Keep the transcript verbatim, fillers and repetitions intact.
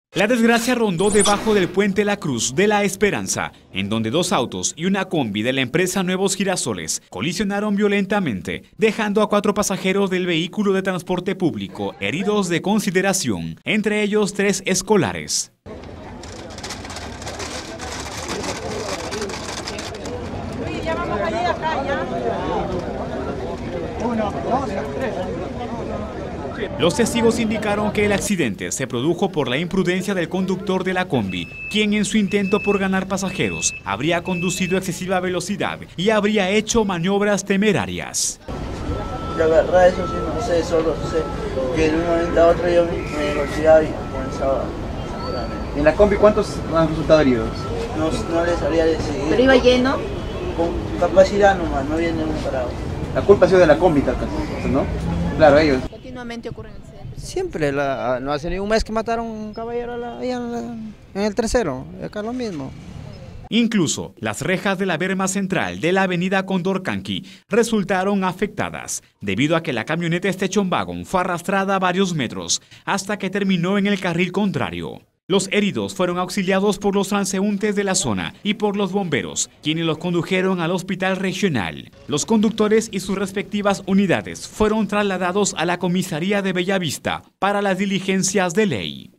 La desgracia rondó debajo del puente La Cruz de la Esperanza, en donde dos autos y una combi de la empresa Nuevos Girasoles colisionaron violentamente, dejando a cuatro pasajeros del vehículo de transporte público heridos de consideración, entre ellos tres escolares. Ya vamos allí, acá, ya. Uno, dos, tres. Los testigos indicaron que el accidente se produjo por la imprudencia del conductor de la combi, quien en su intento por ganar pasajeros habría conducido a excesiva velocidad y habría hecho maniobras temerarias. La verdad, eso sí, no sé, solo sé que de un momento a otro yo me golpeaba y comenzaba a sangrarme. ¿En la combi cuántos han resultado heridos? No, no les sabría decidir. ¿Pero iba lleno? Con capacidad nomás, no viene un parado. La culpa ha sido de la combi, tal caso, ¿no? Claro, ellos. Continuamente ocurren accidentes. Siempre, la, no hace ni un mes que mataron a un caballero la, allá en, la, en el tercero, acá lo mismo. Incluso las rejas de la berma central de la avenida Condorcanqui resultaron afectadas, debido a que la camioneta Station Wagon fue arrastrada varios metros hasta que terminó en el carril contrario. Los heridos fueron auxiliados por los transeúntes de la zona y por los bomberos, quienes los condujeron al hospital regional. Los conductores y sus respectivas unidades fueron trasladados a la comisaría de Bellavista para las diligencias de ley.